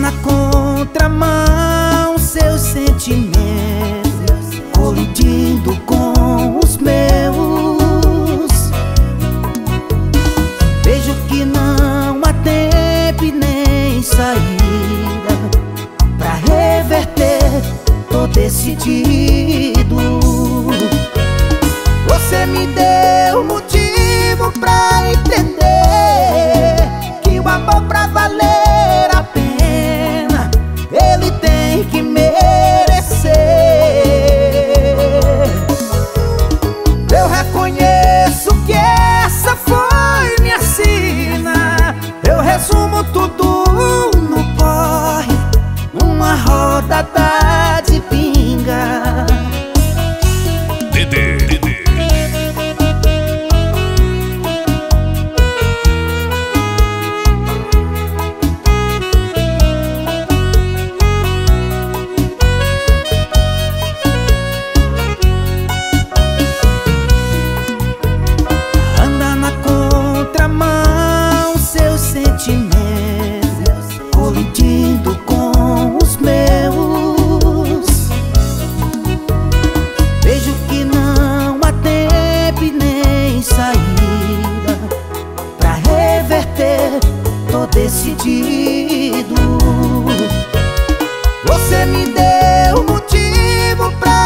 na contramão, seus sentimentos colidindo com os meus. Vejo que não há tempo e nem saída pra reverter, tô decidido. Você me deu motivo pra entender que o amor pra valer a pena, ele tem que merecer. Eu reconheço que essa foi minha sina. Eu resumo tudo no corre, numa rodada de pinga. Colidindo com os meus. Vejo que não há tempo e nem saída pra reverter, tô decidido. Você me deu motivo pra